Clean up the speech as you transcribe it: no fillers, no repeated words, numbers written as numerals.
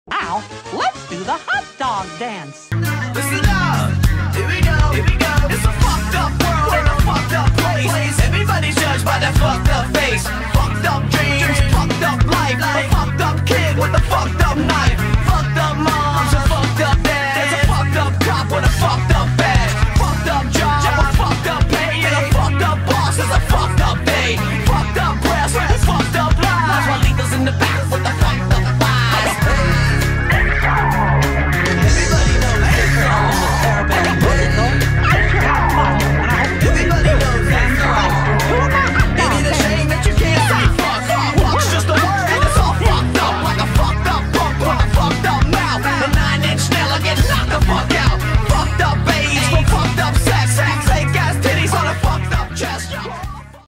Now, let's do the hot dog dance. Listen up, here we go, here we go. It's a fucked up world and a fucked up place. Everybody's judged by their fucked up face. Fucked up dreams, fucked up life, a fucked